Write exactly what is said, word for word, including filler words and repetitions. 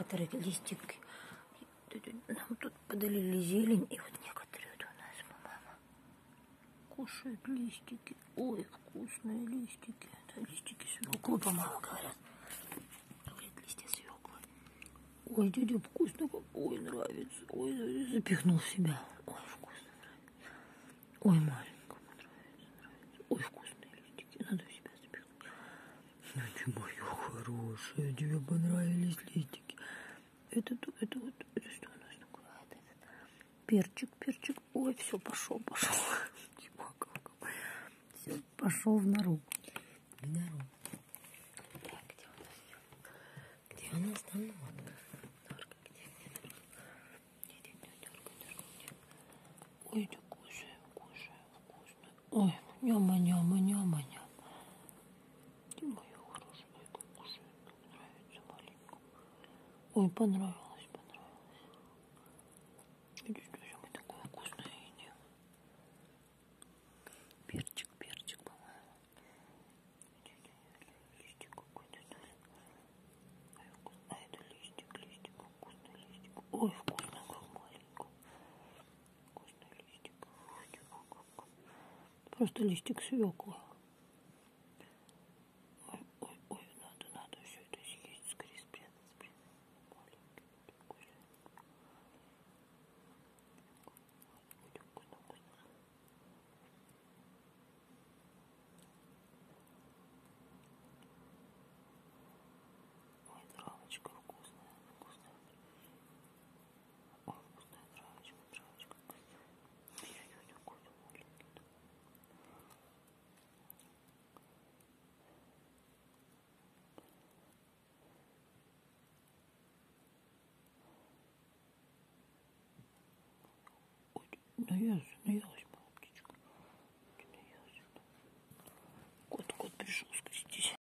некоторые листики. Нам тут подалили зелень, и вот некоторые вот у нас мама кушают листики. Ой, вкусные листики. Это листики свеклы, по-моему, говорят. Говорят, листья свеклы. Ой, дядя, вкусно как. Ой, нравится. Ой, запихнул в себя. Ой, вкусно нравится. Ой, маленькому нравится, нравится. Ой, вкусные листики. Надо в себя запихнуть. Ну ты моя хорошая, тебе понравились листики. Это, это вот, это что у нас такое? Это, это. Перчик, перчик. Ой, все, пошел, пошел. Все, пошел в нору. В нору. Так, где у нас? Где у нас там норка? Норка, где? Где, где, где, норка, норка, где? Ой, ты кушай, кушай, вкусно. Ой, няма, няма, няма, няма. Ты моя хорошая, ой, как кушает, нравится маленько. Ой, понравилось, понравилось. Иди, что мы такое вкусное едим. Перчик, перчик, по-моему. Листик какой-то тоже. Ой, вкусно. А это листик, листик, вкусный листик. Ой, вкусно, как маленько. Вкусный листик. Просто листик свеклы. Ой, ой, ой, надо, надо все это съесть, скорее спрятать, спрятать. Маленький, такой же. Ой, вкусно, вкусно. Ой, травочка вкусная, вкусная. Ой, вкусная травочка, травочка вкусная. Ой-ой-ой, какой он маленький. Ой, наелся, наелась моя птичка. Наелся. Кот, кот пришел скрестись.